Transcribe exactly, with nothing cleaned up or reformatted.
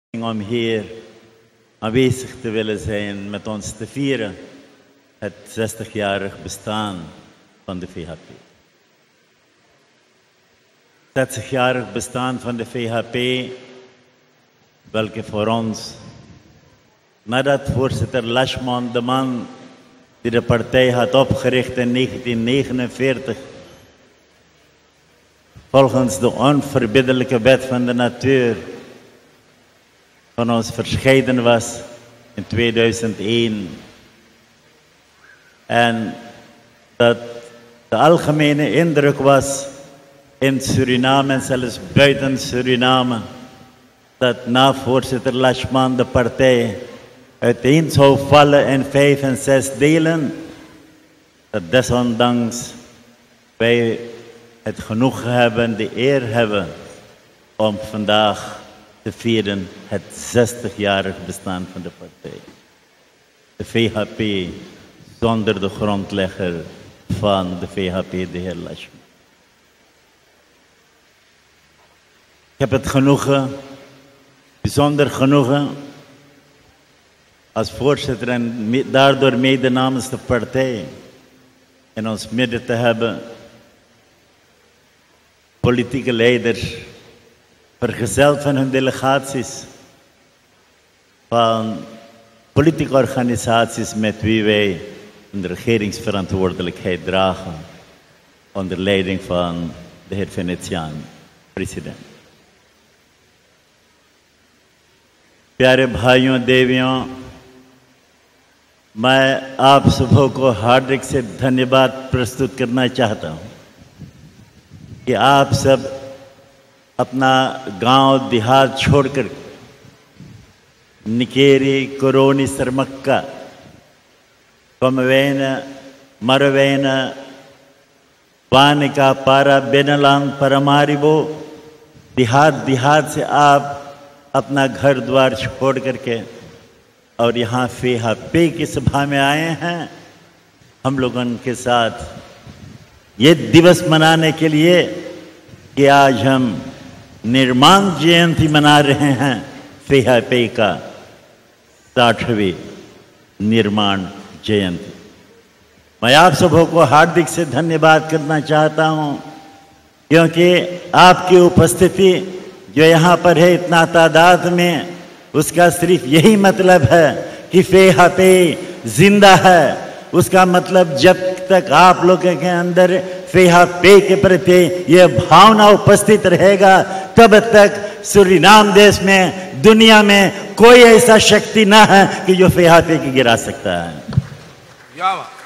om hier aanwezig te willen zijn met ons te vieren het zestigjarig bestaan van de V H P. zestigjarig bestaan van de V H P, welke voor ons, nadat voorzitter Lachman, de man die de partij had opgericht in negentien negenenveertig, volgens de onverbiddelijke wet van de natuur van ons verscheiden was in tweeduizend één. En dat de algemene indruk was in Suriname en zelfs buiten Suriname, dat na voorzitter Lachman de partij uiteen zou vallen in vijf en zes delen, dat desondanks wij het genoegen hebben, de eer hebben om vandaag te vieren het zestigjarig bestaan van de partij. De V H P zonder de grondlegger van de V H P, de heer Lachman. Ik heb het genoegen, bijzonder genoegen, als voorzitter en daardoor mede namens de partij in ons midden te hebben politieke leiders, vergezeld van hun delegaties, van politieke organisaties met wie wij een regeringsverantwoordelijkheid dragen, onder leiding van de heer Venetiaan, president. प्यारे भाइयों देवियों, मैं आप सबों को हार्दिक से धन्यवाद प्रस्तुत करना चाहता हूँ कि आप सब अपना गांव देहात छोड़कर निकेरी कोरोनी सरमक्का कमवेन मरवेन वानिका पारा बेनलांग परमारिबो देहात देहात से आप अपना घर द्वार छोड़ करके और यहाँ V H P की सभा में आए हैं हम लोगों के साथ ये दिवस मनाने के लिए कि आज हम निर्माण जयंती मना रहे हैं V H P का साठवीं निर्माण जयंती। मैं आप सबों को हार्दिक से धन्यवाद करना चाहता हूँ क्योंकि आपकी उपस्थिति जो यहाँ पर है इतना तादाद में, उसका सिर्फ यही मतलब है कि V H P जिंदा है। उसका मतलब जब तक आप लोगों के अंदर V H P के प्रति ये भावना उपस्थित रहेगा, तब तक सूरीनाम देश में, दुनिया में कोई ऐसा शक्ति ना है कि जो V H P की गिरा सकता है।